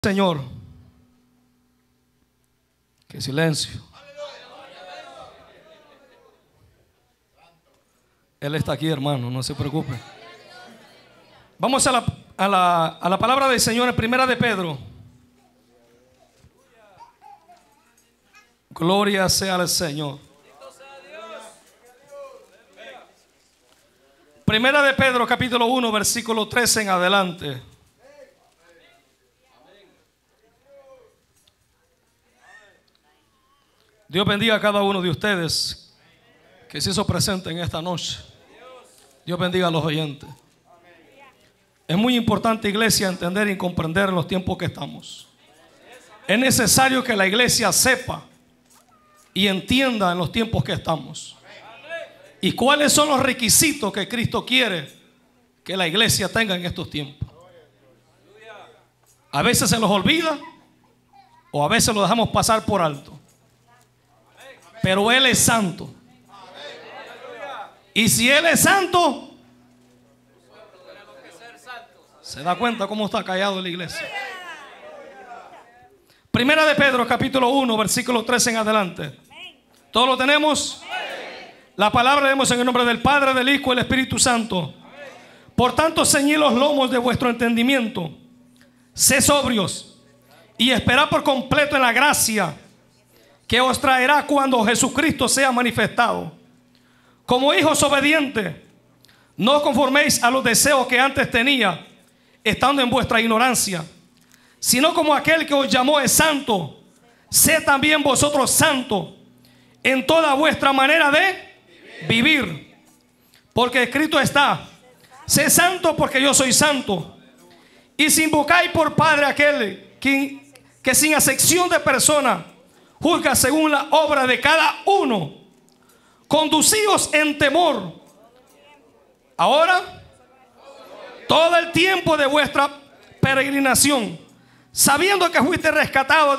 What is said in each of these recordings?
Señor. Qué silencio. Él está aquí, hermano, no se preocupe. Vamos a la palabra del Señor en Primera de Pedro. Gloria sea al Señor. Primera de Pedro, capítulo 1, versículo 13 en adelante. Dios bendiga a cada uno de ustedes que se hizo presente en esta noche. Dios bendiga a los oyentes. Es muy importante, iglesia, entender y comprender en los tiempos que estamos. Es necesario que la iglesia sepa y entienda en los tiempos que estamos. Y cuáles son los requisitos que Cristo quiere que la iglesia tenga en estos tiempos. A veces se los olvida o a veces lo dejamos pasar por alto. Pero Él es santo. Y si Él es santo, ¿se da cuenta cómo está callado la iglesia? Primera de Pedro, capítulo 1, versículo 13 en adelante. ¿Todos lo tenemos? La palabra leemos en el nombre del Padre, del Hijo y del Espíritu Santo. Por tanto, ceñid los lomos de vuestro entendimiento. Sed sobrios y esperad por completo en la gracia que os traerá cuando Jesucristo sea manifestado. Como hijos obedientes, no os conforméis a los deseos que antes tenía, estando en vuestra ignorancia, sino como aquel que os llamó es santo, sed también vosotros santos en toda vuestra manera de vivir. Porque escrito está: sed santo porque yo soy santo. Y si invocáis por Padre aquel que sin acepción de persona juzga según la obra de cada uno, conducíos en temor ahora todo el tiempo de vuestra peregrinación, sabiendo que fuiste rescatados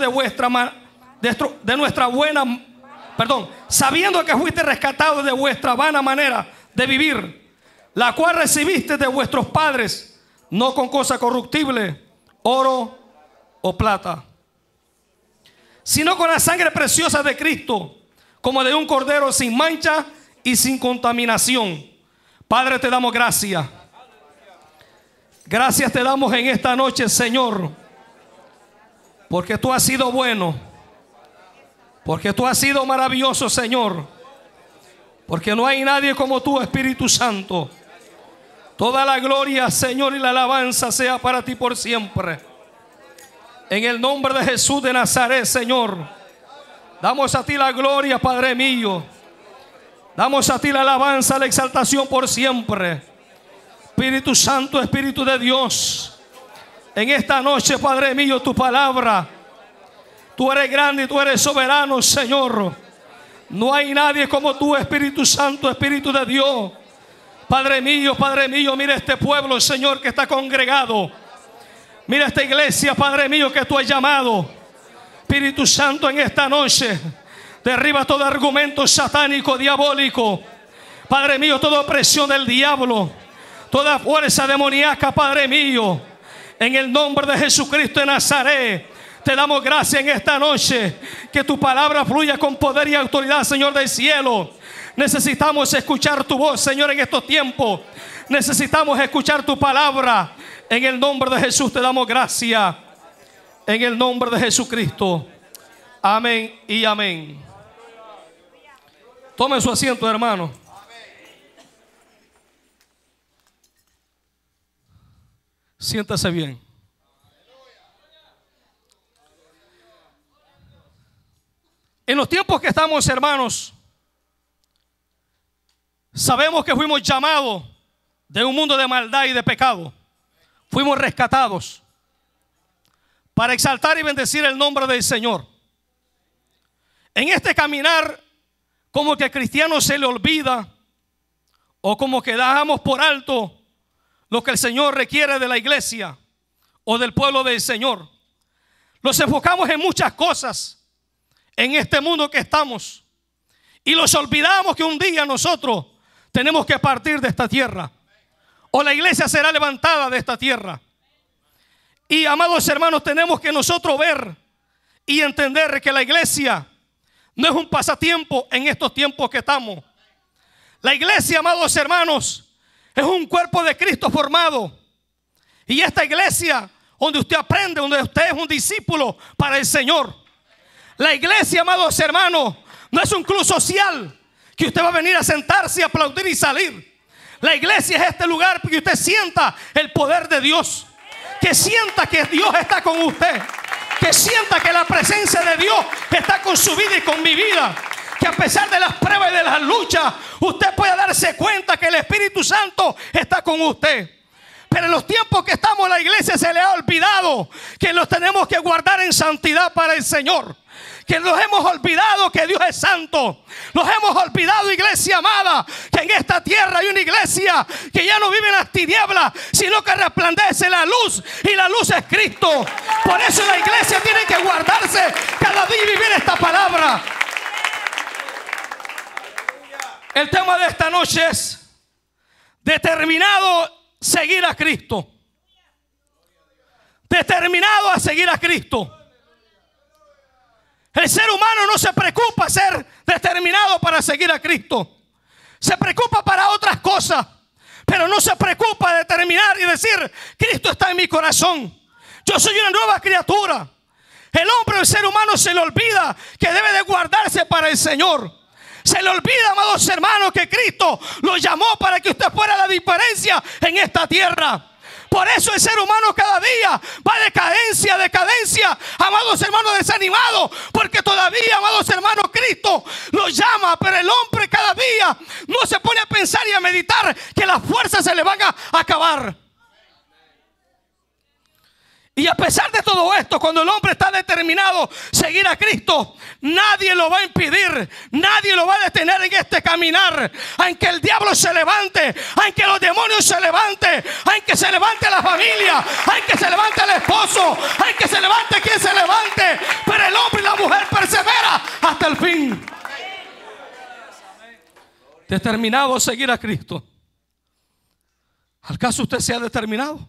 sabiendo que fuiste rescatados de vuestra vana manera de vivir, la cual recibiste de vuestros padres, no con cosa corruptible, oro o plata, sino con la sangre preciosa de Cristo, como de un cordero sin mancha y sin contaminación. Padre, te damos gracias. Gracias te damos en esta noche, Señor, porque tú has sido bueno, porque tú has sido maravilloso, Señor, porque no hay nadie como tú, Espíritu Santo. Toda la gloria, Señor, y la alabanza sea para ti por siempre. En el nombre de Jesús de Nazaret, Señor, damos a ti la gloria, Padre mío. Damos a ti la alabanza, la exaltación por siempre. Espíritu Santo, Espíritu de Dios, en esta noche, Padre mío, tu palabra, tú eres grande y tú eres soberano, Señor. No hay nadie como tú, Espíritu Santo, Espíritu de Dios. Padre mío, mira este pueblo, Señor, que está congregado. Mira esta iglesia, Padre mío, que tú has llamado. Espíritu Santo, en esta noche derriba todo argumento satánico, diabólico. Padre mío, toda opresión del diablo, toda fuerza demoníaca, Padre mío, en el nombre de Jesucristo de Nazaret, te damos gracias en esta noche. Que tu palabra fluya con poder y autoridad, Señor del cielo. Necesitamos escuchar tu voz, Señor, en estos tiempos. Necesitamos escuchar tu palabra. En el nombre de Jesús te damos gracias. En el nombre de Jesucristo. Amén y amén. Tome su asiento, hermano. Siéntase bien. En los tiempos que estamos, hermanos, sabemos que fuimos llamados de un mundo de maldad y de pecado. Fuimos rescatados para exaltar y bendecir el nombre del Señor. En este caminar, como que al cristiano se le olvida o como que dejamos por alto lo que el Señor requiere de la iglesia o del pueblo del Señor. Los enfocamos en muchas cosas en este mundo que estamos y los olvidamos que un día nosotros tenemos que partir de esta tierra, o la iglesia será levantada de esta tierra. Y amados hermanos, tenemos que nosotros ver y entender que la iglesia no es un pasatiempo en estos tiempos que estamos. La iglesia, amados hermanos, es un cuerpo de Cristo formado. Y esta iglesia donde usted aprende, donde usted es un discípulo para el Señor. La iglesia, amados hermanos, no es un club social que usted va a venir a sentarse, a aplaudir y salir. La iglesia es este lugar que usted sienta el poder de Dios, que sienta que Dios está con usted, que sienta que la presencia de Dios está con su vida y con mi vida, que a pesar de las pruebas y de las luchas usted puede darse cuenta que el Espíritu Santo está con usted. Pero en los tiempos que estamos, la iglesia se le ha olvidado que los tenemos que guardar en santidad para el Señor. Que nos hemos olvidado que Dios es santo. Nos hemos olvidado, iglesia amada, que en esta tierra hay una iglesia que ya no vive en las tinieblas, sino que resplandece la luz, y la luz es Cristo. Por eso la iglesia tiene que guardarse cada día y vivir esta palabra. El tema de esta noche es determinado seguir a Cristo. Determinado a seguir a Cristo. El ser humano no se preocupa ser determinado para seguir a Cristo. Se preocupa para otras cosas, pero no se preocupa de determinar y decir: Cristo está en mi corazón, yo soy una nueva criatura. El hombre, el ser humano, se le olvida que debe de guardarse para el Señor. Se le olvida, amados hermanos, que Cristo lo llamó para que usted fuera la diferencia en esta tierra. Por eso el ser humano cada día va de decadencia, amados hermanos, desanimado, porque todavía, amados hermanos, Cristo lo llama, pero el hombre cada día no se pone a pensar y a meditar que las fuerzas se le van a acabar. Y a pesar de todo esto, cuando el hombre está determinado a seguir a Cristo, nadie lo va a impedir, nadie lo va a detener en este caminar. Aunque el diablo se levante, aunque los demonios se levanten, aunque se levante la familia, aunque se levante el esposo, aunque se levante quien se levante, pero el hombre y la mujer persevera hasta el fin. Determinado a seguir a Cristo. ¿Acaso usted se ha determinado?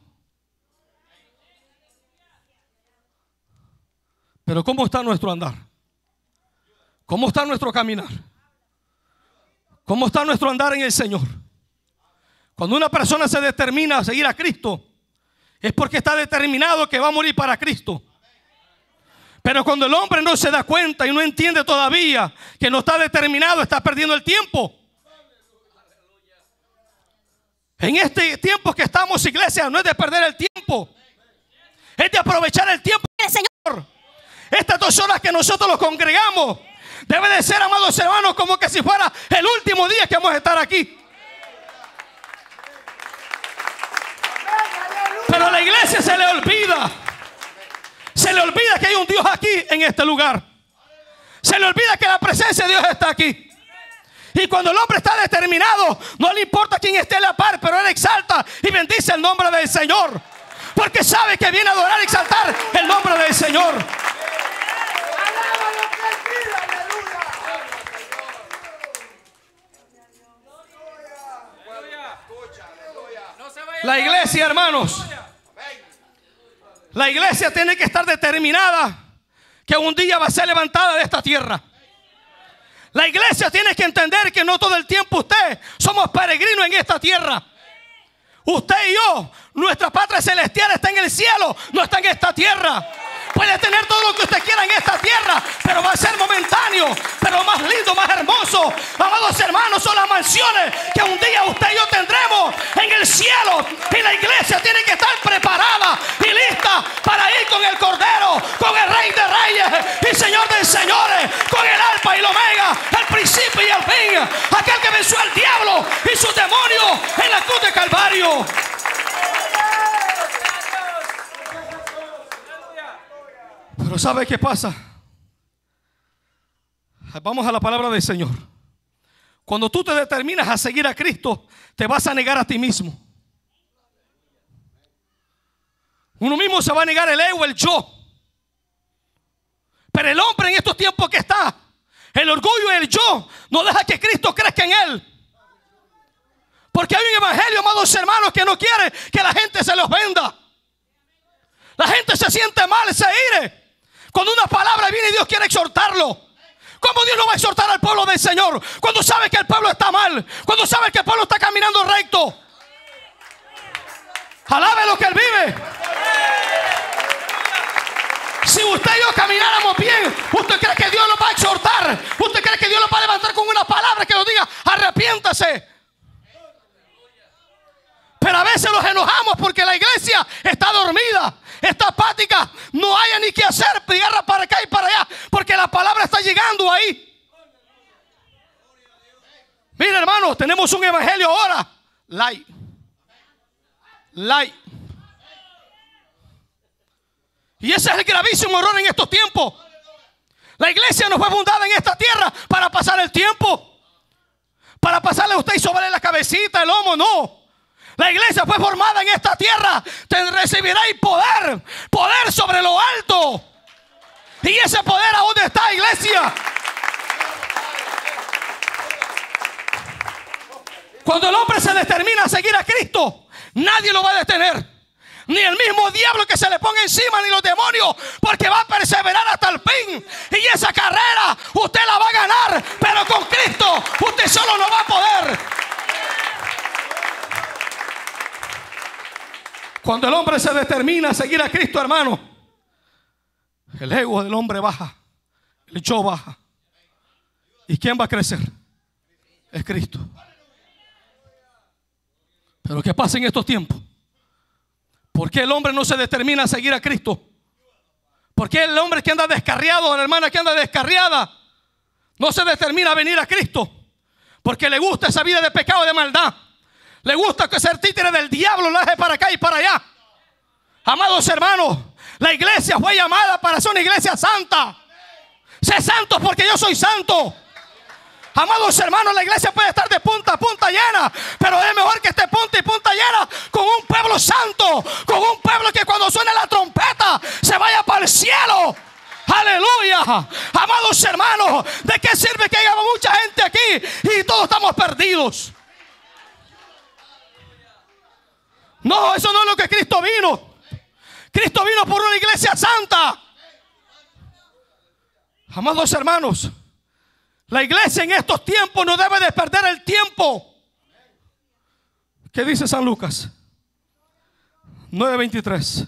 Pero ¿cómo está nuestro andar? ¿Cómo está nuestro caminar? ¿Cómo está nuestro andar en el Señor? Cuando una persona se determina a seguir a Cristo, es porque está determinado que va a morir para Cristo. Pero cuando el hombre no se da cuenta y no entiende todavía que no está determinado, está perdiendo el tiempo. En este tiempo que estamos, iglesia, no es de perder el tiempo, es de aprovechar el tiempo del Señor. Estas 2 horas que nosotros los congregamos debe de ser, amados hermanos, como que si fuera el último día que vamos a estar aquí. Pero a la iglesia se le olvida que hay un Dios aquí en este lugar. Se le olvida que la presencia de Dios está aquí. Y cuando el hombre está determinado, no le importa quién esté a la par, pero él exalta y bendice el nombre del Señor, porque sabe que viene a adorar y exaltar el nombre del Señor. La iglesia, hermanos, la iglesia tiene que estar determinada que un día va a ser levantada de esta tierra. La iglesia tiene que entender que no todo el tiempo usted somos peregrinos en esta tierra. Usted y yo, nuestra patria celestial está en el cielo, no está en esta tierra. Puede tener todo lo que usted quiera en esta tierra, pero va a ser momentáneo. Pero más lindo, más hermoso, amados hermanos, son las mansiones que un día usted y yo tendremos en el cielo. Y la iglesia tiene que estar preparada y lista para ir con el Cordero, con el Rey de Reyes y Señor de Señores, con el Alfa y el Omega, el principio y el fin, aquel que venció al diablo y sus demonios en la cruz de Calvario. Pero ¿sabe qué pasa? Vamos a la palabra del Señor. Cuando tú te determinas a seguir a Cristo, te vas a negar a ti mismo. Uno mismo se va a negar el ego, el yo. Pero el hombre en estos tiempos que está, el orgullo y el yo no deja que Cristo crezca en él. Porque hay un evangelio, amados hermanos, que no quiere que la gente se los venda. La gente se siente mal, se ire cuando una palabra viene y Dios quiere exhortarlo. ¿Cómo Dios no va a exhortar al pueblo del Señor cuando sabe que el pueblo está mal? Cuando sabe que el pueblo está caminando recto. Alabe lo que Él vive. Si usted y yo camináramos bien, ¿usted cree que Dios lo va a exhortar? ¿Usted cree que Dios lo va a levantar con una palabra que nos diga arrepiéntase? Pero a veces nos enojamos porque la iglesia está dormida, está apática, no haya ni qué hacer, pegarla para acá y para allá, porque la palabra está llegando ahí. Mira, hermano, tenemos un evangelio ahora light. Y ese es el gravísimo error en estos tiempos. La iglesia no fue fundada en esta tierra para pasar el tiempo, para pasarle a usted y sobarle la cabecita, el lomo, no. La iglesia fue formada en esta tierra. Te recibiréis poder sobre lo alto. Y ese poder, ¿a dónde está, iglesia? Cuando el hombre se determina a seguir a Cristo, nadie lo va a detener. Ni el mismo diablo que se le ponga encima, ni los demonios, porque va a perseverar hasta el fin. Y esa carrera usted la va a ganar, pero con Cristo usted solo no va a poder. Cuando el hombre se determina a seguir a Cristo, hermano, el ego del hombre baja, el yo baja. ¿Y quién va a crecer? Es Cristo. Pero ¿qué pasa en estos tiempos? ¿Por qué el hombre no se determina a seguir a Cristo? ¿Por qué el hombre que anda descarriado, la hermana que anda descarriada, no se determina a venir a Cristo? Porque le gusta esa vida de pecado y de maldad. Le gusta que ser títere del diablo, lo deje para acá y para allá. Amados hermanos, la iglesia fue llamada para ser una iglesia santa. Sé santos porque yo soy santo. Amados hermanos, la iglesia puede estar de punta a punta llena, pero es mejor que esté punta y punta llena con un pueblo santo, con un pueblo que cuando suene la trompeta se vaya para el cielo. Aleluya. Amados hermanos, ¿de qué sirve que haya mucha gente aquí y todos estamos perdidos? No, eso no es lo que Cristo vino. Cristo vino por una iglesia santa. Amados hermanos, la iglesia en estos tiempos no debe de perder el tiempo. ¿Qué dice San Lucas? 9:23.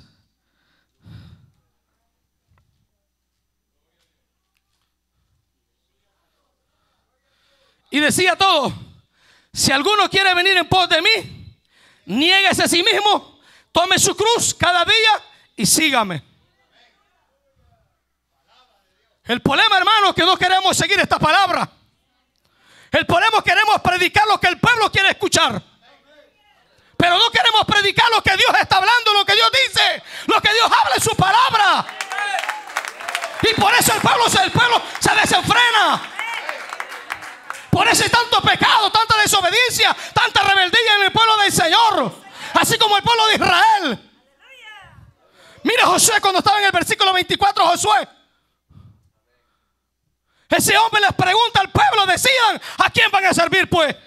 Y decía todo: si alguno quiere venir en pos de mí, niéguese a sí mismo, tome su cruz cada día y sígame. El problema, hermano, es que no queremos seguir esta palabra. El problema es que queremos predicar lo que el pueblo quiere escuchar, pero no queremos predicar lo que Dios está hablando, lo que Dios dice, lo que Dios habla en su palabra. Y por eso el pueblo se desenfrena. Por eso hay tanto pecado, tanta desobediencia, tanta rebeldía en el pueblo del Señor, así como el pueblo de Israel. Mira Josué, cuando estaba en el versículo 24, Josué, ese hombre les pregunta al pueblo: decidan a quién van a servir, pues.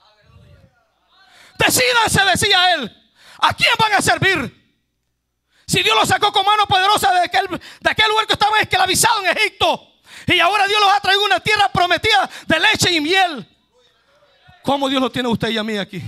Decídanse, decía él, ¿a quién van a servir? Si Dios los sacó con mano poderosa de aquel lugar que estaban esclavizados en Egipto, y ahora Dios los ha traído a una tierra prometida de leche y miel. ¿Cómo Dios lo tiene a usted y a mí aquí?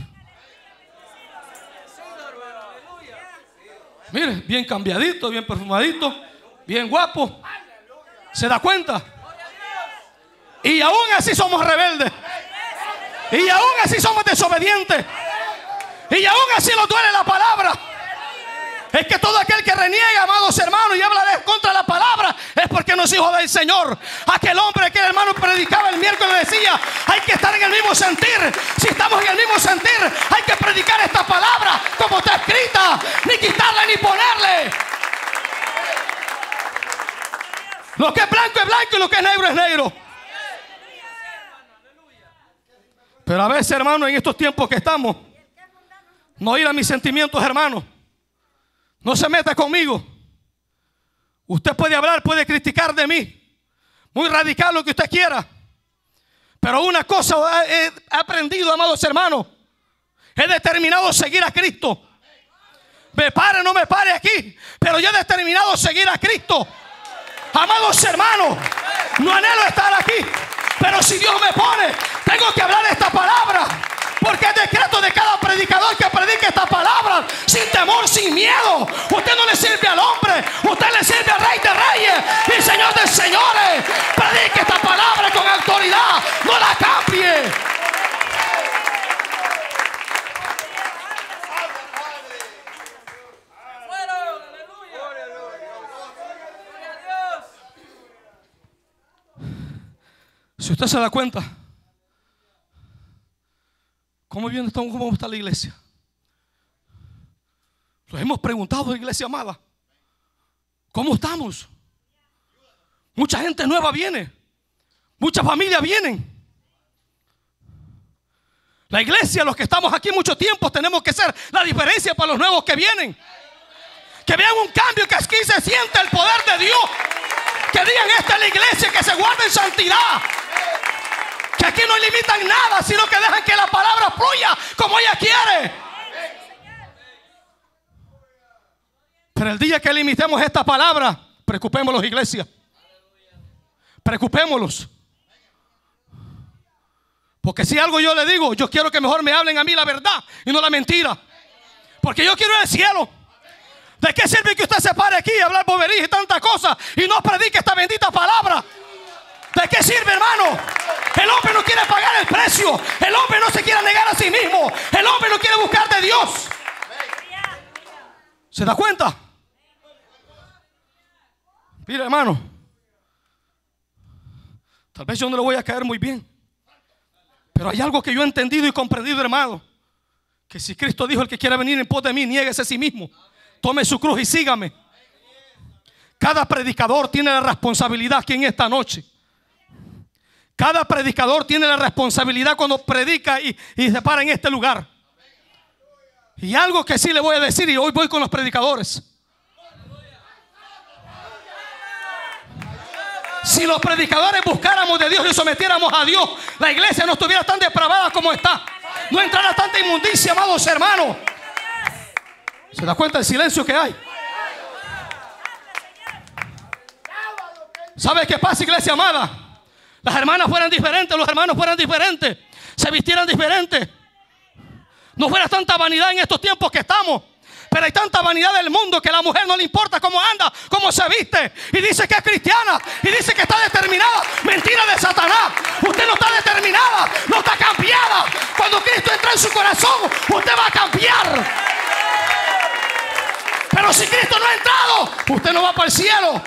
Mire, bien cambiadito, bien perfumadito, bien guapo. ¿Se da cuenta? Y aún así somos rebeldes. Y aún así somos desobedientes. Y aún así nos duele la palabra. Es que todo aquel que reniega, amados hermanos, y habla contra la palabra, es porque no es hijo del Señor. Aquel hombre que el hermano predicaba el miércoles decía: hay que estar en el mismo sentir. Si estamos en el mismo sentir, hay que predicar esta palabra como está escrita, ni quitarle ni ponerle. Lo que es blanco es blanco y lo que es negro es negro. Pero a veces, hermano, en estos tiempos que estamos, no ir a mis sentimientos, hermano. No se meta conmigo. Usted puede hablar, puede criticar de mí, muy radical, lo que usted quiera. Pero una cosa he aprendido, amados hermanos: he determinado seguir a Cristo. me pare o no me pare aquí, pero yo he determinado seguir a Cristo. Amados hermanos, no anhelo estar aquí, pero si Dios me pone, tengo que hablar esta palabra, porque es decreto de cada predicador que predique esta palabra sin temor, sin miedo. Usted no le sirve al hombre, usted le sirve al Rey de Reyes y Señor de Señores. Predique esta palabra con autoridad, no la cambie. Si usted se da cuenta, ¿cómo está la iglesia? Lo hemos preguntado, iglesia amada, ¿cómo estamos? Mucha gente nueva viene, muchas familias vienen. La iglesia, los que estamos aquí mucho tiempo, tenemos que ser la diferencia para los nuevos que vienen. Que vean un cambio, que aquí se siente el poder de Dios. Que digan, esta es la iglesia, que se guarde en santidad. Que aquí no limitan nada, sino que dejan que la palabra fluya como ella quiere. Pero el día que limitemos esta palabra, preocupémonos, iglesia. Preocupémonos. Porque si algo yo le digo, yo quiero que mejor me hablen a mí la verdad y no la mentira. Porque yo quiero ir al cielo. ¿De qué sirve que usted se pare aquí y hablar boberías y tantas cosas y no predique esta bendita palabra? ¿De qué sirve, hermano? El hombre no quiere pagar el precio. El hombre no se quiere negar a sí mismo. El hombre no quiere buscar de Dios. ¿Se da cuenta? Mira, hermano, tal vez yo no le voy a caer muy bien, pero hay algo que yo he entendido y comprendido, hermano, que si Cristo dijo, el que quiera venir en pos de mí, niéguese a sí mismo, tome su cruz y sígame. Cada predicador tiene la responsabilidad aquí en esta noche. Cada predicador tiene la responsabilidad cuando predica y se para en este lugar. Y algo que sí le voy a decir, y hoy voy con los predicadores. Si los predicadores buscáramos de Dios y sometiéramos a Dios, la iglesia no estuviera tan depravada como está. No entrara tanta inmundicia, amados hermanos. ¿Se da cuenta del silencio que hay? ¿Sabe qué pasa, iglesia amada? Las hermanas fueran diferentes, los hermanos fueran diferentes, se vistieran diferentes. No fuera tanta vanidad en estos tiempos que estamos. Pero hay tanta vanidad del mundo que a la mujer no le importa cómo anda, cómo se viste. Y dice que es cristiana y dice que está determinada. Mentira de Satanás. Usted no está determinada, no está cambiada. Cuando Cristo entra en su corazón, usted va a cambiar. Pero si Cristo no ha entrado, usted no va para el cielo.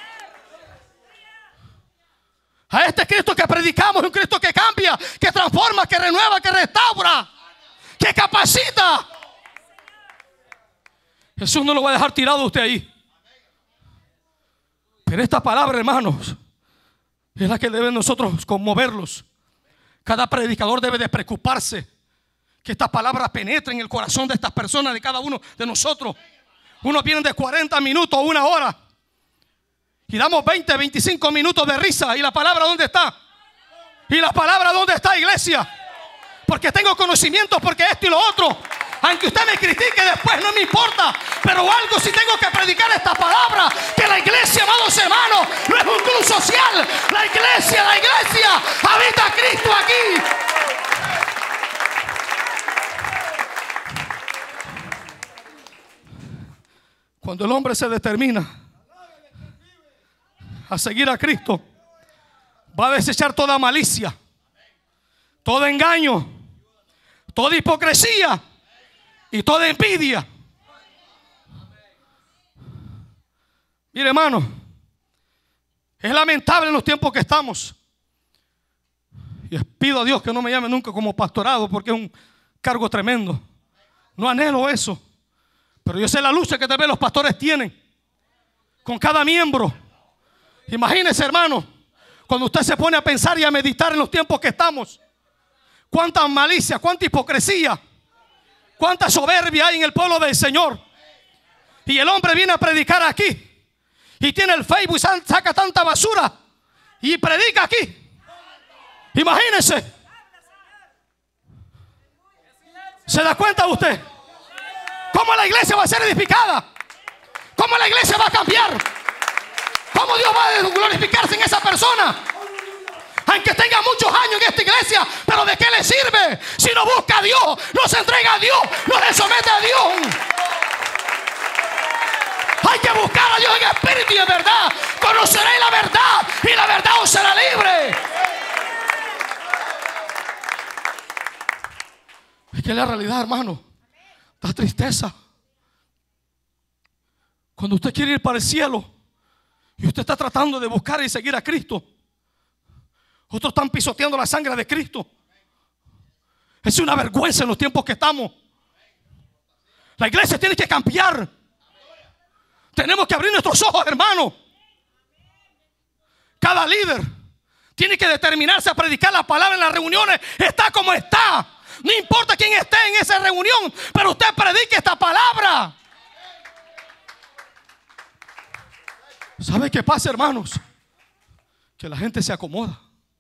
A este Cristo que predicamos es un Cristo que cambia, que transforma, que renueva, que restaura, que capacita. Jesús no lo va a dejar tirado a usted ahí. Pero esta palabra, hermanos, es la que debe nosotros conmoverlos. Cada predicador debe de preocuparse que esta palabra penetre en el corazón de estas personas, de cada uno de nosotros. Unos vienen de 40 minutos a 1 hora y damos 20, 25 minutos de risa. ¿Y la palabra dónde está? ¿Y la palabra dónde está, iglesia? Porque tengo conocimiento, porque esto y lo otro. Aunque usted me critique después, no me importa. Pero algo sí tengo que predicar esta palabra. Que la iglesia, amados hermanos, no es un club social. La iglesia habita a Cristo aquí. Cuando el hombre se determina a seguir a Cristo, va a desechar toda malicia, todo engaño, toda hipocresía y toda envidia. Mire, hermano, es lamentable en los tiempos que estamos. Y pido a Dios que no me llame nunca como pastorado, porque es un cargo tremendo. No anhelo eso. Pero yo sé la lucha que también los pastores tienen con cada miembro. Imagínese, hermano, cuando usted se pone a pensar y a meditar en los tiempos que estamos. Cuánta malicia, cuánta hipocresía, cuánta soberbia hay en el pueblo del Señor. Y el hombre viene a predicar aquí y tiene el Facebook y saca tanta basura y predica aquí. Imagínese. ¿Se da cuenta usted? ¿Cómo la iglesia va a ser edificada? ¿Cómo la iglesia va a cambiar? ¿Cómo Dios va a glorificarse en esa persona? Aunque tenga muchos años en esta iglesia, pero ¿de qué le sirve? Si no busca a Dios, no se entrega a Dios, no se somete a Dios. Hay que buscar a Dios en espíritu y en verdad. Conoceréis la verdad y la verdad os será libre. Es que la realidad, hermano, da tristeza. Cuando usted quiere ir para el cielo y usted está tratando de buscar y seguir a Cristo, otros están pisoteando la sangre de Cristo. Es una vergüenza en los tiempos que estamos. La iglesia tiene que cambiar. Tenemos que abrir nuestros ojos, hermano. Cada líder tiene que determinarse a predicar la palabra en las reuniones. Está como está. No importa quién esté en esa reunión, pero usted predique esta palabra. ¿Sabe qué pasa, hermanos? Que la gente se acomoda.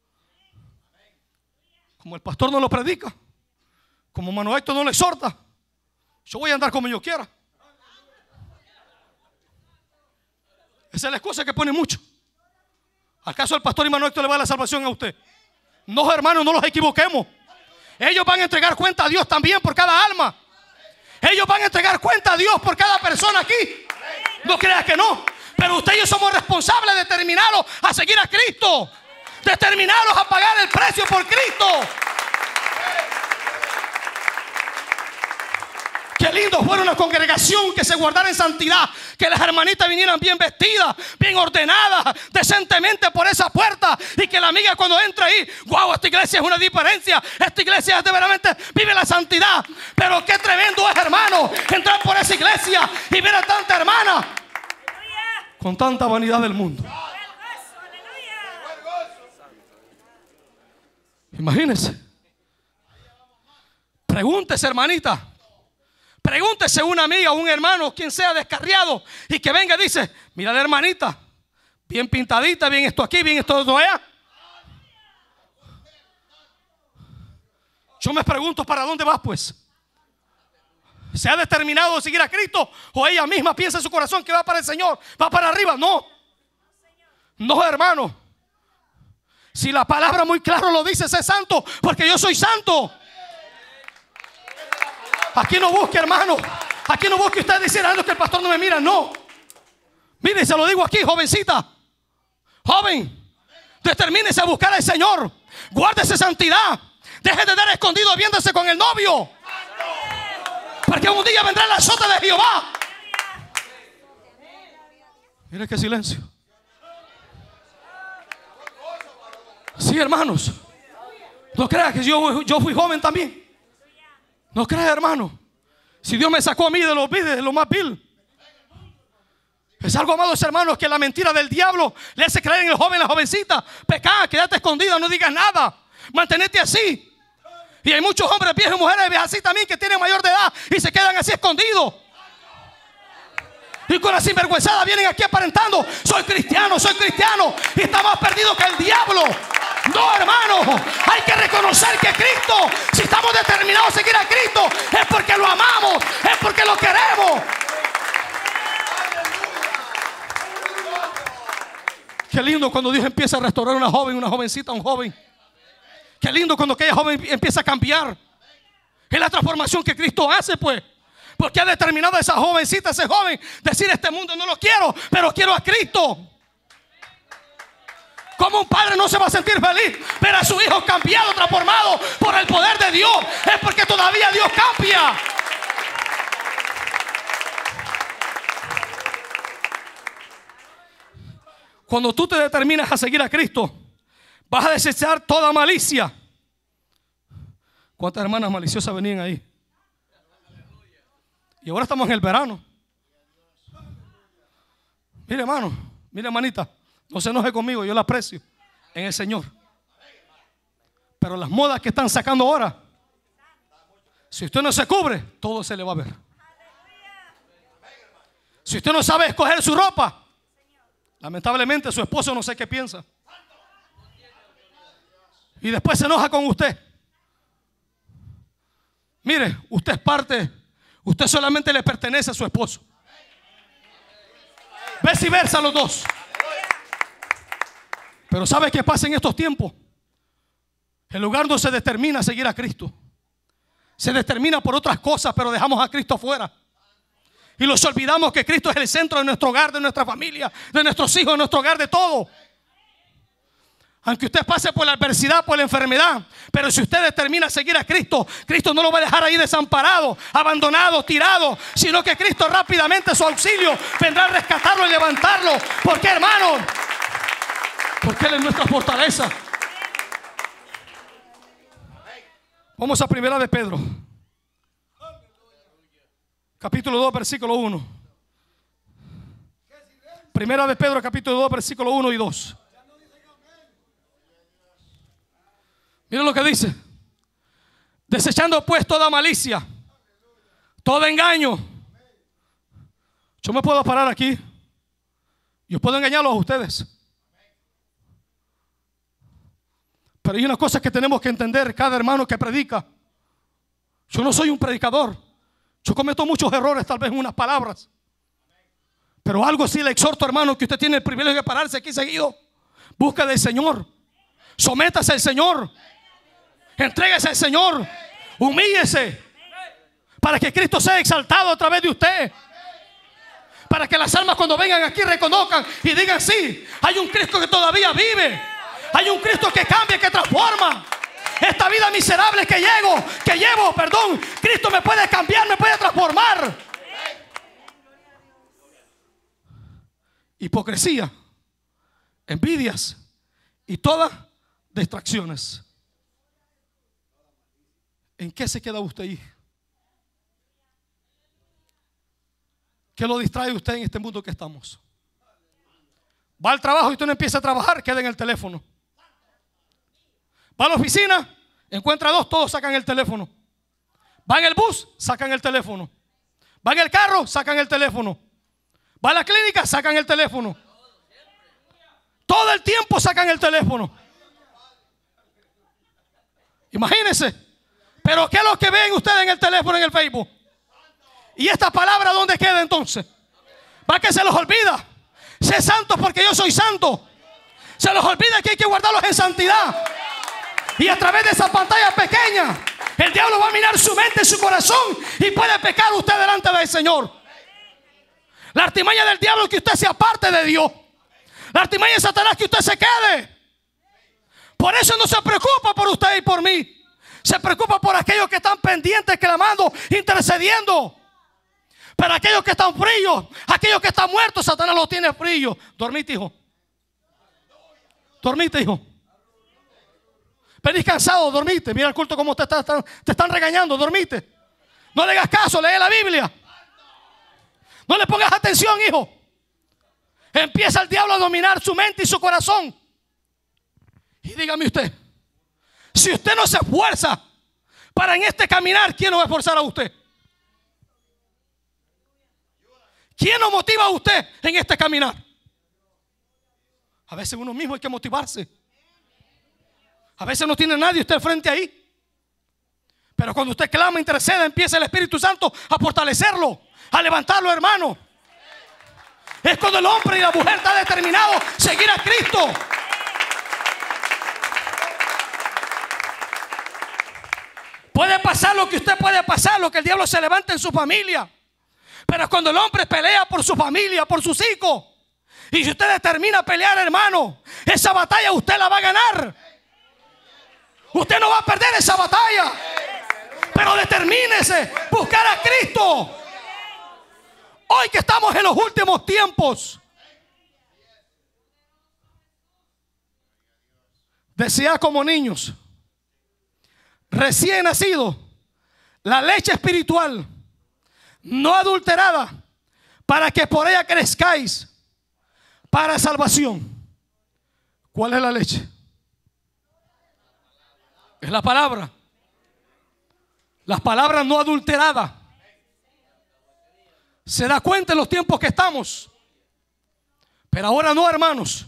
Como el pastor no lo predica, como Manuel Héctor no le exhorta, yo voy a andar como yo quiera. Esa es la excusa que pone mucho. ¿Acaso el pastor y Manuel Héctor le va a la salvación a usted? No, hermanos, no los equivoquemos. Ellos van a entregar cuenta a Dios también por cada alma. Ellos van a entregar cuenta a Dios por cada persona aquí. No creas que no. Pero usted y yo somos responsables de determinarlos a seguir a Cristo. Determinarlos a pagar el precio por Cristo. Qué lindo fuera una congregación que se guardara en santidad, que las hermanitas vinieran bien vestidas, bien ordenadas, decentemente por esa puerta, y que la amiga cuando entra ahí, wow, esta iglesia es una diferencia, esta iglesia es de verdaderamente vive la santidad. Pero qué tremendo es, hermano, entrar por esa iglesia y ver a tanta hermana con tanta vanidad del mundo. Imagínese. Pregúntese, hermanita. Pregúntese una amiga, un hermano, quien sea descarriado, y que venga y dice: mira la hermanita, bien pintadita, bien esto aquí, bien esto allá. Yo me pregunto, ¿para dónde vas pues? ¿Se ha determinado de seguir a Cristo? ¿O ella misma piensa en su corazón que va para el Señor, va para arriba? No. No, hermano. Si la palabra muy claro lo dice, sé santo, porque yo soy santo. Aquí no busque, hermano. Aquí no busque usted diciendo que el pastor no me mira. No. Mire, se lo digo aquí, jovencita. Joven, determínese a buscar al Señor. Guárdese santidad. Deje de dar escondido viéndose con el novio. Porque un día vendrá el azote de Jehová. Mire qué silencio. Sí, hermanos. No crea que yo fui joven también. No crea, hermano. Si Dios me sacó a mí de lo más vil. Es algo, amados hermanos, que la mentira del diablo le hace creer en el joven, la jovencita. Pecá, quédate escondida, no digas nada. Mantenete así. Y hay muchos hombres viejos y mujeres así también que tienen mayor de edad y se quedan así escondidos. Y con la sinvergüenzada vienen aquí aparentando: soy cristiano, y está más perdido que el diablo. No, hermano, hay que reconocer que Cristo, si estamos determinados a seguir a Cristo, es porque lo amamos, es porque lo queremos. Qué lindo cuando Dios empieza a restaurar a una joven, una jovencita, un joven. Qué lindo cuando aquella joven empieza a cambiar. Es la transformación que Cristo hace, pues. Porque ha determinado a esa jovencita, ese joven, decir: este mundo no lo quiero, pero quiero a Cristo. Como un padre no se va a sentir feliz ver a su hijo cambiado, transformado por el poder de Dios? Es porque todavía Dios cambia. Cuando tú te determinas a seguir a Cristo, vas a desechar toda malicia. ¿Cuántas hermanas maliciosas venían ahí? Y ahora estamos en el verano. Mire, hermano, mire, hermanita, no se enoje conmigo, yo la aprecio en el Señor. Pero las modas que están sacando ahora, si usted no se cubre, todo se le va a ver. Si usted no sabe escoger su ropa, lamentablemente su esposo no sé qué piensa. Y después se enoja con usted. Mire, usted es parte, Usted solamente le pertenece a su esposo. Viceversa los dos. Pero ¿sabe qué pasa en estos tiempos? El lugar donde se determina seguir a Cristo se determina por otras cosas, pero dejamos a Cristo fuera. Y nos olvidamos que Cristo es el centro de nuestro hogar, de nuestra familia, de nuestros hijos, de nuestro hogar, de todo. Aunque usted pase por la adversidad, por la enfermedad, pero si usted determina seguir a Cristo, Cristo no lo va a dejar ahí desamparado, abandonado, tirado, sino que Cristo rápidamente, su auxilio, vendrá a rescatarlo y levantarlo. ¿Por qué, hermano? Porque Él es nuestra fortaleza. Vamos a Primera de Pedro, capítulo 2, versículo 1. Primera de Pedro, capítulo 2, versículo 1 y 2. Miren lo que dice: desechando pues toda malicia, todo engaño. Yo me puedo parar aquí, yo puedo engañarlos a ustedes, pero hay una cosa que tenemos que entender cada hermano que predica. Yo no soy un predicador, yo cometo muchos errores tal vez en unas palabras, pero algo sí le exhorto, hermano, que usted tiene el privilegio de pararse aquí seguido. Busca del Señor, sométase al Señor, entréguese al Señor, humíllese para que Cristo sea exaltado a través de usted, para que las almas cuando vengan aquí reconozcan y digan: sí, hay un Cristo que todavía vive, hay un Cristo que cambia, que transforma. Esta vida miserable que llevo, Cristo me puede cambiar, me puede transformar. Hipocresía, envidias y todas distracciones. ¿En qué se queda usted ahí? ¿Qué lo distrae usted en este mundo que estamos? Va al trabajo y usted no empieza a trabajar, queda en el teléfono. Va a la oficina, encuentra dos, todos sacan el teléfono. Va en el bus, sacan el teléfono. Va en el carro, sacan el teléfono. Va a la clínica, sacan el teléfono. Todo el tiempo sacan el teléfono. Imagínense. Pero ¿qué es lo que ven ustedes en el teléfono, en el Facebook? ¿Y esta palabra dónde queda entonces? Va que se los olvida. Sé santo porque yo soy santo. Se los olvida que hay que guardarlos en santidad. Y a través de esa pantalla pequeña, el diablo va a mirar su mente y su corazón y puede pecar usted delante del Señor. La artimaña del diablo es que usted se aparte de Dios. La artimaña de Satanás es que usted se quede. Por eso no se preocupa por usted y por mí. Se preocupa por aquellos que están pendientes, clamando, intercediendo. Pero aquellos que están fríos, aquellos que están muertos, Satanás los tiene fríos. Dormite, hijo. Dormite, hijo. Venís cansado, dormite. Mira el culto como te están regañando, dormite. No le hagas caso, lee la Biblia. No le pongas atención, hijo. Empieza el diablo a dominar su mente y su corazón. Y dígame usted, si usted no se esfuerza para en este caminar, ¿quién lo va a esforzar a usted? ¿Quién lo motiva a usted en este caminar? A veces uno mismo hay que motivarse. A veces no tiene nadie usted frente ahí. Pero cuando usted clama, intercede, empieza el Espíritu Santo a fortalecerlo, a levantarlo, hermano. Es cuando el hombre y la mujer están determinados a seguir a Cristo. Puede pasar lo que usted puede pasar, lo que el diablo se levante en su familia. Pero cuando el hombre pelea por su familia, por sus hijos, y si usted determina a pelear, hermano, esa batalla usted la va a ganar. Usted no va a perder esa batalla. Pero determínese buscar a Cristo. Hoy que estamos en los últimos tiempos, desead como niños recién nacidos la leche espiritual no adulterada, para que por ella crezcáis para salvación. ¿Cuál es la leche? Es la palabra. Las palabras no adulteradas. Se da cuenta en los tiempos que estamos. Pero ahora no, hermanos.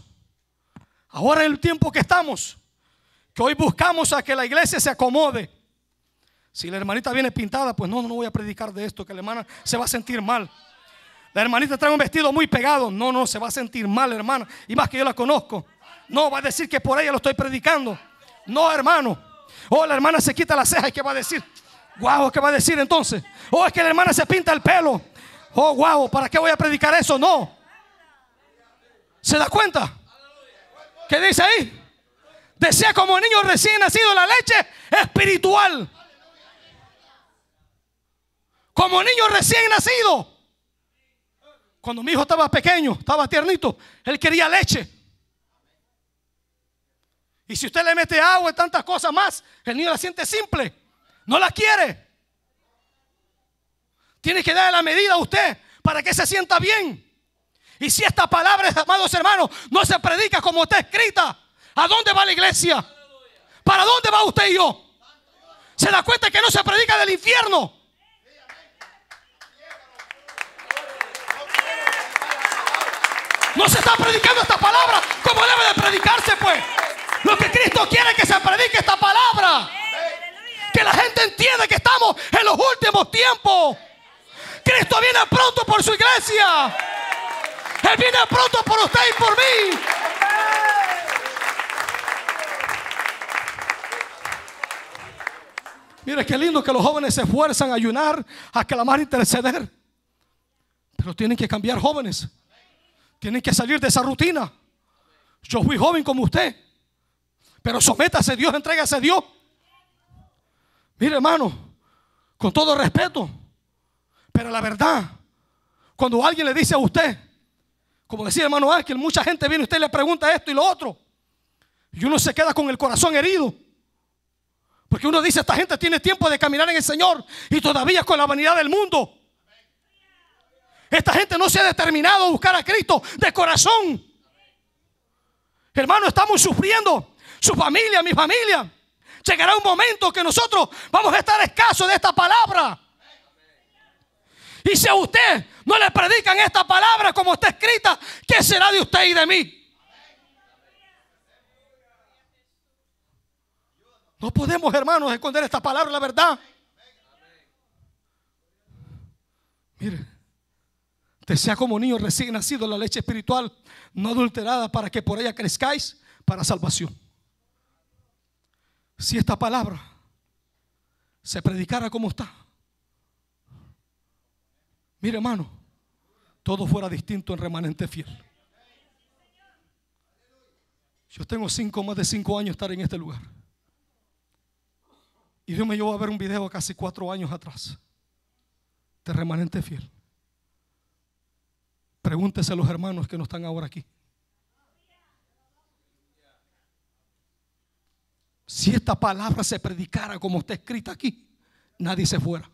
Ahora en el tiempo que estamos, que hoy buscamos a que la iglesia se acomode, Si la hermanita viene pintada, pues no voy a predicar de esto, que la hermana se va a sentir mal. La hermanita trae un vestido muy pegado, no, se va a sentir mal, hermana. Y más que yo la conozco. No, va a decir que por ella lo estoy predicando. No, hermano. Oh, la hermana se quita la ceja, ¿y qué va a decir? Guau, ¿qué va a decir entonces? Oh, es que la hermana se pinta el pelo. Oh, guau, ¿para qué voy a predicar eso? No. ¿Se da cuenta? ¿Qué dice ahí? Desea como niño recién nacido la leche espiritual. Como niño recién nacido. Cuando mi hijo estaba pequeño, estaba tiernito, él quería leche. Y si usted le mete agua y tantas cosas más, el niño la siente simple. No la quiere. Tiene que darle la medida a usted para que se sienta bien. Y si esta palabra, amados hermanos, no se predica como está escrita, ¿a dónde va la iglesia? ¿Para dónde va usted y yo? ¿Se da cuenta que no se predica del infierno? No se está predicando esta palabra como debe de predicarse, pues. Lo que Cristo quiere es que se predique esta palabra. Que la gente entienda que estamos en los últimos tiempos. Cristo viene pronto por su iglesia. Él viene pronto por usted y por mí. Mire qué lindo que los jóvenes se esfuerzan a ayunar, a clamar, interceder. Pero tienen que cambiar, jóvenes. Tienen que salir de esa rutina. Yo fui joven como usted, pero sométase a Dios, entrégase a Dios. Mire, hermano, con todo respeto, pero la verdad, cuando alguien le dice a usted, como decía hermano Ángel, mucha gente viene, usted le pregunta esto y lo otro, y uno se queda con el corazón herido, porque uno dice, esta gente tiene tiempo de caminar en el Señor y todavía con la vanidad del mundo. Esta gente no se ha determinado a buscar a Cristo de corazón. Hermano, estamos sufriendo. Su familia, mi familia. Llegará un momento que nosotros vamos a estar escasos de esta palabra. Y si a usted no le predican esta palabra como está escrita, ¿qué será de usted y de mí? No podemos, hermanos, esconder esta palabra, la verdad. Mire. Desea como niño recién nacido la leche espiritual no adulterada, para que por ella crezcáis para salvación. Si esta palabra se predicara como está, mire, hermano, todo fuera distinto en Remanente Fiel. Yo tengo más de 5 años estar en este lugar, y Dios me llevó a ver un video casi 4 años atrás de Remanente Fiel. Pregúntese a los hermanos que no están ahora aquí. Si esta palabra se predicara como está escrita aquí, nadie se fuera.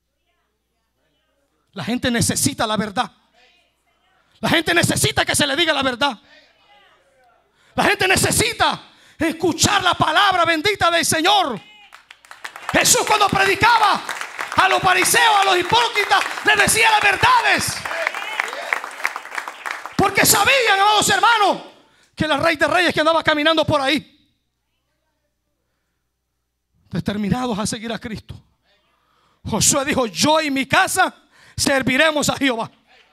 La gente necesita la verdad. La gente necesita que se le diga la verdad. La gente necesita escuchar la palabra bendita del Señor. Jesús, cuando predicaba a los fariseos, a los hipócritas, les decía las verdades. Porque sabían, amados hermanos, que el Rey de Reyes que andaba caminando por ahí, determinados a seguir a Cristo. Josué dijo, yo y mi casa serviremos a Jehová.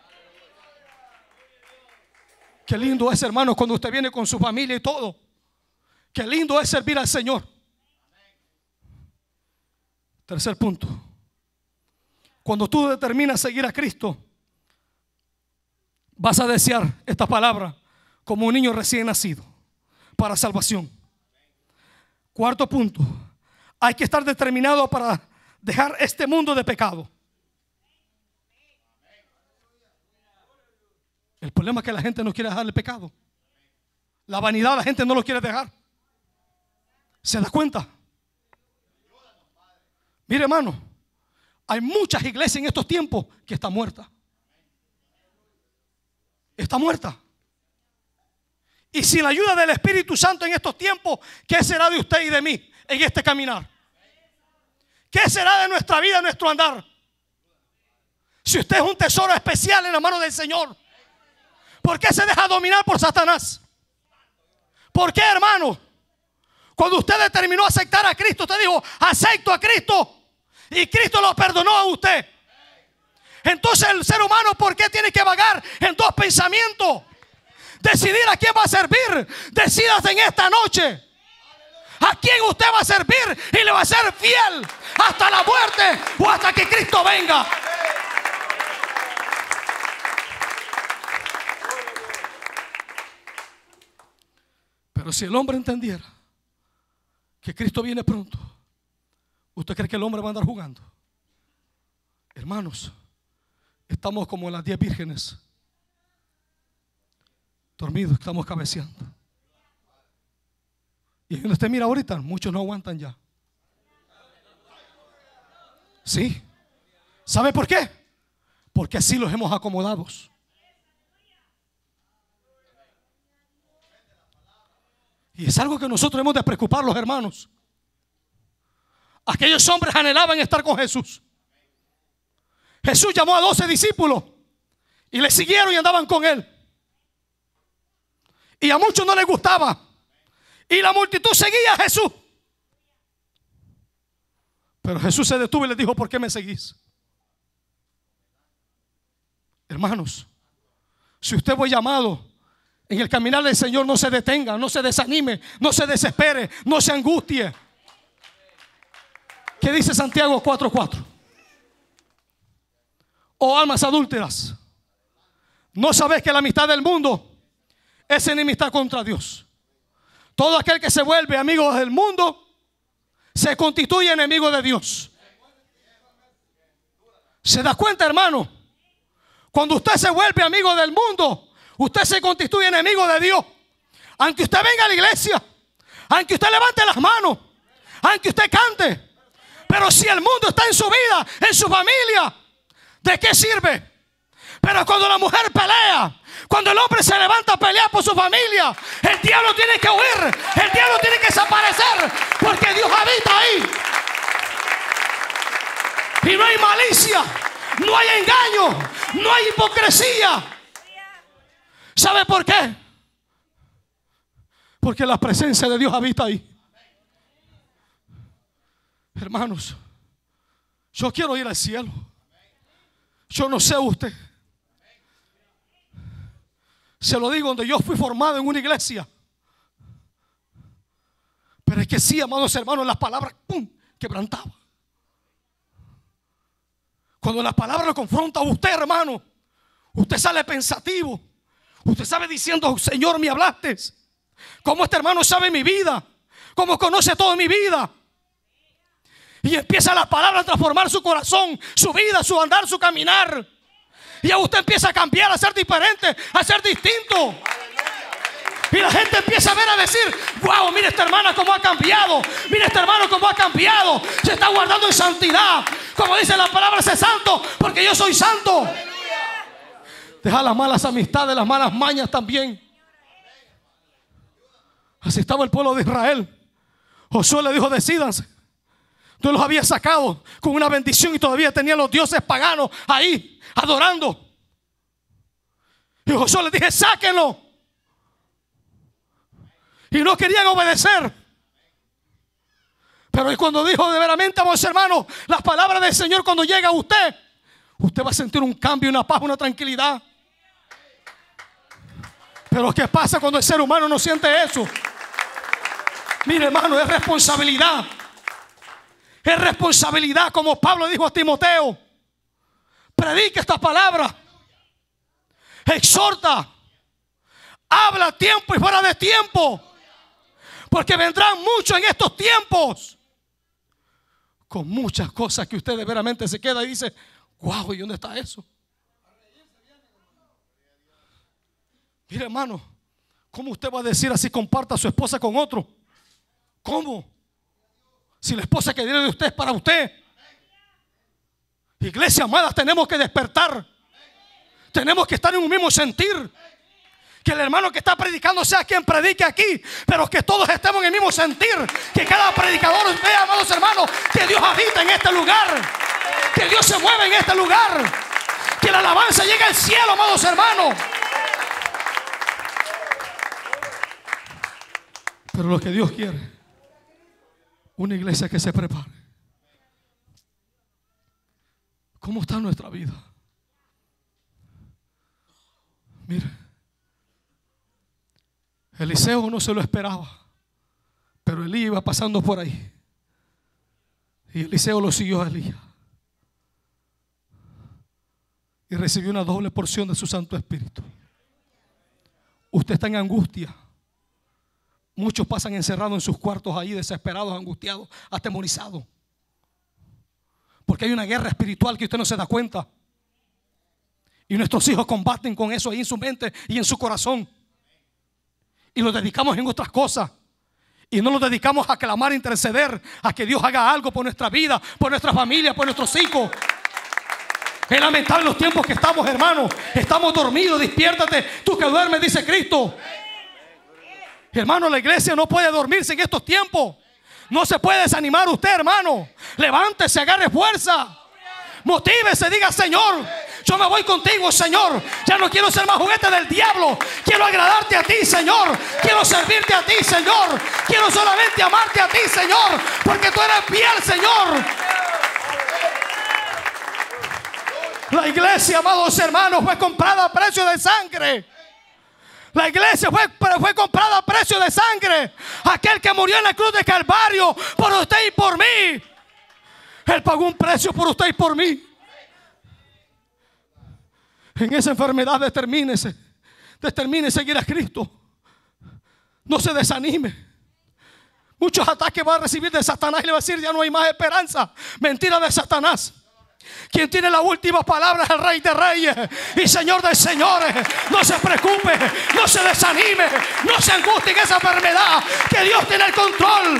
Qué lindo es, hermano, cuando usted viene con su familia y todo. Qué lindo es servir al Señor. Tercer punto. Cuando tú determinas seguir a Cristo, vas a desear esta palabra como un niño recién nacido para salvación. Cuarto punto. Hay que estar determinado para dejar este mundo de pecado. El problema es que la gente no quiere dejar el pecado. La vanidad, la gente no lo quiere dejar. ¿Se da cuenta? Mire, hermano, hay muchas iglesias en estos tiempos que están muertas. Está muerta. Y sin la ayuda del Espíritu Santo en estos tiempos, ¿qué será de usted y de mí en este caminar? ¿Qué será de nuestra vida, nuestro andar? Si usted es un tesoro especial en la mano del Señor, ¿por qué se deja dominar por Satanás? ¿Por qué, hermano? Cuando usted determinó aceptar a Cristo, usted dijo, acepto a Cristo. y Cristo lo perdonó a usted. Entonces el ser humano, ¿por qué tiene que vagar en dos pensamientos? Decidir a quién va a servir. Decídase en esta noche a quién usted va a servir y le va a ser fiel hasta la muerte o hasta que Cristo venga. Pero si el hombre entendiera que Cristo viene pronto, ¿usted cree que el hombre va a andar jugando? Hermanos, estamos como las 10 vírgenes, dormidos, estamos cabeceando. Y donde usted mira ahorita, muchos no aguantan ya. Sí. ¿Sabe por qué? Porque así los hemos acomodado. Y es algo que nosotros hemos de preocupar, los hermanos. Aquellos hombres anhelaban estar con Jesús. Jesús llamó a 12 discípulos y le siguieron y andaban con él. Y a muchos no les gustaba. Y la multitud seguía a Jesús. Pero Jesús se detuvo y les dijo: ¿por qué me seguís? Hermanos, si usted fue llamado en el caminar del Señor, no se detenga, no se desanime, no se desespere, no se angustie. ¿Qué dice Santiago 4:4? Oh almas adúlteras, ¿no sabéis que la amistad del mundo es enemistad contra Dios? Todo aquel que se vuelve amigo del mundo se constituye enemigo de Dios. ¿Se da cuenta, hermano? Cuando usted se vuelve amigo del mundo, usted se constituye enemigo de Dios. Aunque usted venga a la iglesia, aunque usted levante las manos, aunque usted cante, pero si el mundo está en su vida, en su familia, ¿de qué sirve? Pero cuando la mujer pelea, cuando el hombre se levanta a pelear por su familia, el diablo tiene que huir, el diablo tiene que desaparecer, porque Dios habita ahí. Y no hay malicia, no hay engaño, no hay hipocresía. ¿Sabe por qué? Porque la presencia de Dios habita ahí. Hermanos, yo quiero ir al cielo. Yo no sé usted. Se lo digo, donde yo fui formado en una iglesia. Pero es que sí, amados hermanos, las palabras quebrantaba. Cuando las palabras lo confronta a usted, hermano, usted sale pensativo. Usted sabe diciendo: Señor, me hablaste. Como este hermano sabe mi vida, como conoce toda mi vida. Y empieza la palabra a transformar su corazón, su vida, su andar, su caminar. Y a usted empieza a cambiar, a ser diferente, a ser distinto. Y la gente empieza a ver, a decir: wow, mira esta hermana cómo ha cambiado. Mira este hermano cómo ha cambiado. Se está guardando en santidad. Como dice la palabra, sé santo porque yo soy santo. Deja las malas amistades, las malas mañas también. Así estaba el pueblo de Israel. Josué le dijo: decídanse. Tú los habías sacado con una bendición y todavía tenían los dioses paganos ahí adorando. Y Josué les dije: sáquenlo. Y no querían obedecer. Pero cuando dijo de veramente, amados hermanos, las palabras del Señor, cuando llega a usted, usted va a sentir un cambio, una paz, una tranquilidad. Pero ¿qué pasa cuando el ser humano no siente eso? Mire, hermano, es responsabilidad. Es responsabilidad, como Pablo dijo a Timoteo: predica esta palabra, exhorta, habla a tiempo y fuera de tiempo, porque vendrán muchos en estos tiempos con muchas cosas que usted verdaderamente se queda y dice: wow, ¿y dónde está eso? Mire, hermano, ¿cómo usted va a decir así comparta a su esposa con otro? ¿Cómo? Si la esposa que viene de usted es para usted. Iglesia amada, tenemos que despertar. Tenemos que estar en un mismo sentir. Que el hermano que está predicando sea quien predique aquí, pero que todos estemos en el mismo sentir. Que cada predicador vea, amados hermanos, que Dios habita en este lugar, que Dios se mueve en este lugar, que la alabanza llegue al cielo, amados hermanos. Pero lo que Dios quiere, una iglesia que se prepare. ¿Cómo está nuestra vida? Mire, Eliseo no se lo esperaba, pero Elías iba pasando por ahí y Eliseo lo siguió a Elías y recibió una doble porción de su Santo Espíritu. Usted está en angustia. Muchos pasan encerrados en sus cuartos ahí, desesperados, angustiados, atemorizados, porque hay una guerra espiritual que usted no se da cuenta. Y nuestros hijos combaten con eso ahí en su mente y en su corazón. Y lo dedicamos en otras cosas. Y no lo dedicamos a clamar, a interceder, a que Dios haga algo por nuestra vida, por nuestra familia, por nuestros hijos. Es lamentable los tiempos que estamos, hermanos. Estamos dormidos, despiértate, tú que duermes, dice Cristo. Hermano, la iglesia no puede dormirse en estos tiempos. No se puede desanimar usted, hermano. Levántese, agarre fuerza. Motívese, diga: Señor, yo me voy contigo, Señor. Ya no quiero ser más juguete del diablo. Quiero agradarte a ti, Señor. Quiero servirte a ti, Señor. Quiero solamente amarte a ti, Señor, porque tú eres fiel, Señor. La iglesia, amados hermanos, fue comprada a precio de sangre. La iglesia fue comprada a precio de sangre. Aquel que murió en la cruz de Calvario por usted y por mí. Él pagó un precio por usted y por mí. En esa enfermedad determine seguir a Cristo. No se desanime. Muchos ataques va a recibir de Satanás y le va a decir: ya no hay más esperanza. Mentira de Satanás. Quien tiene la última palabra es el Rey de Reyes y Señor de Señores. No se preocupe, no se desanime, no se angustie en esa enfermedad, que Dios tiene el control.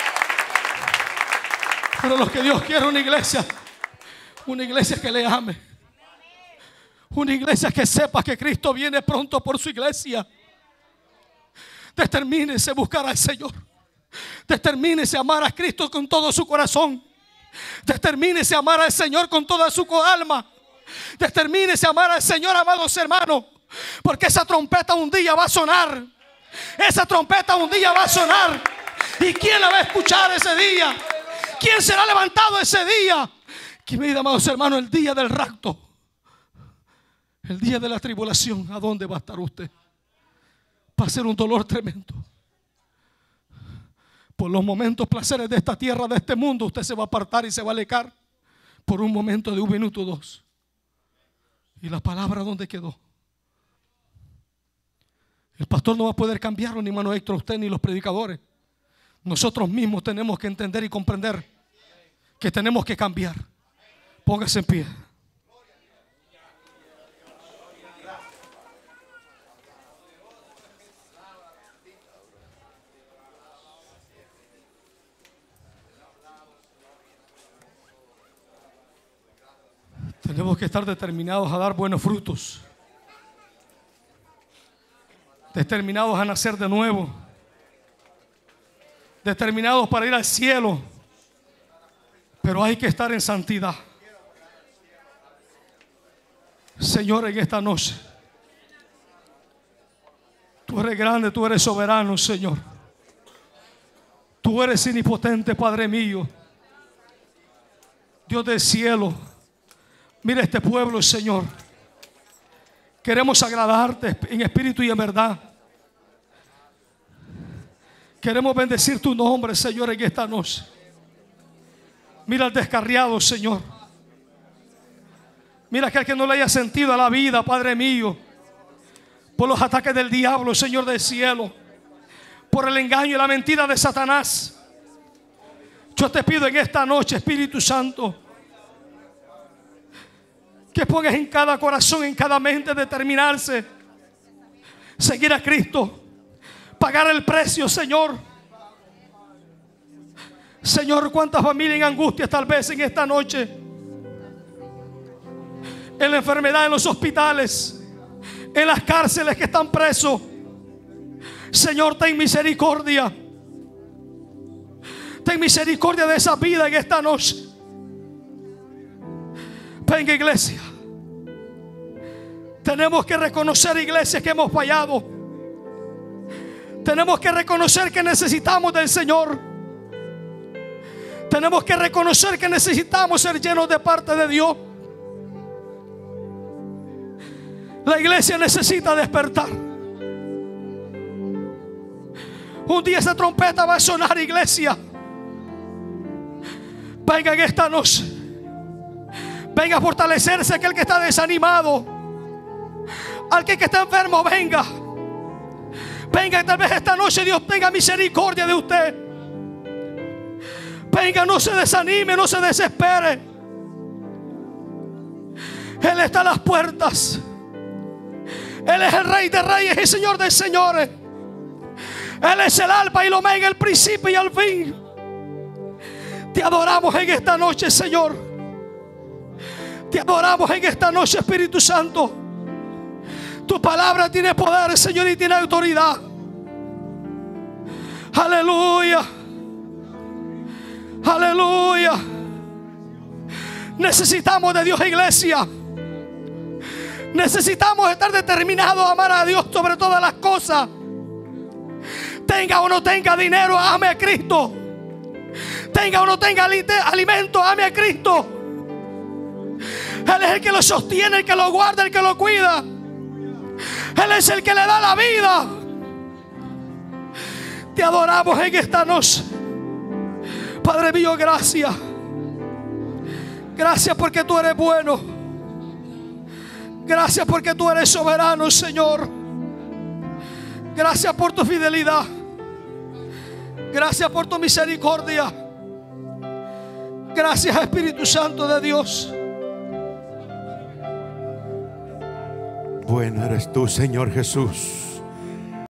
Pero lo que Dios quiere es una iglesia que le ame, una iglesia que sepa que Cristo viene pronto por su iglesia. Determínese a buscar al Señor. Determínese a amar a Cristo con todo su corazón. Determínese a amar al Señor con toda su alma. Determínese a amar al Señor, amados hermanos, porque esa trompeta un día va a sonar. Esa trompeta un día va a sonar. ¿Y quién la va a escuchar ese día? ¿Quién será levantado ese día? Que me diga, amados hermanos, el día del rapto, el día de la tribulación, ¿a dónde va a estar usted? Va a ser un dolor tremendo. Por los momentos placeres de esta tierra, de este mundo, usted se va a apartar y se va a alejar por un momento de 1 minuto o 2. ¿Y la palabra dónde quedó? El pastor no va a poder cambiarlo, ni hermano Héctor, usted, ni los predicadores. Nosotros mismos tenemos que entender y comprender que tenemos que cambiar. Póngase en pie. Tenemos que estar determinados a dar buenos frutos, determinados a nacer de nuevo, determinados para ir al cielo. Pero hay que estar en santidad. Señor, en esta noche, tú eres grande, tú eres soberano, Señor. Tú eres omnipotente, Padre mío, Dios del cielo. Mira este pueblo, Señor. Queremos agradarte en espíritu y en verdad. Queremos bendecir tu nombre, Señor, en esta noche. Mira al descarriado, Señor. Mira aquel que no le haya sentido a la vida, Padre mío, por los ataques del diablo, Señor del cielo, por el engaño y la mentira de Satanás. Yo te pido en esta noche, Espíritu Santo, que pongas en cada corazón, en cada mente, determinarse, seguir a Cristo, pagar el precio, Señor. Señor, cuántas familias en angustia tal vez en esta noche, en la enfermedad, en los hospitales, en las cárceles que están presos. Señor, ten misericordia. Ten misericordia de esa vida en esta noche. Venga, iglesia. Tenemos que reconocer, iglesia, que hemos fallado. Tenemos que reconocer que necesitamos del Señor. Tenemos que reconocer que necesitamos ser llenos de parte de Dios. La iglesia necesita despertar. Un día esa trompeta va a sonar, iglesia. Venga en esta noche. Venga a fortalecerse aquel que está desanimado. Aquel que está enfermo, venga. Venga, tal vez esta noche Dios tenga misericordia de usted. Venga, no se desanime, no se desespere. Él está a las puertas. Él es el Rey de Reyes y Señor de Señores. Él es el alfa y el omega, el principio y el fin. Te adoramos en esta noche, Señor. Te adoramos en esta noche, Espíritu Santo. Tu palabra tiene poder, Señor, y tiene autoridad. Aleluya. Aleluya. Necesitamos de Dios, iglesia. Necesitamos estar determinados a amar a Dios sobre todas las cosas. Tenga o no tenga dinero, ame a Cristo. Tenga o no tenga alimento, ame a Cristo. Él es el que lo sostiene, el que lo guarda, el que lo cuida. Él es el que le da la vida. Te adoramos en esta noche. Padre mío, gracias. Gracias porque tú eres bueno. Gracias porque tú eres soberano, Señor. Gracias por tu fidelidad. Gracias por tu misericordia. Gracias, Espíritu Santo de Dios. Bueno eres tú, Señor Jesús.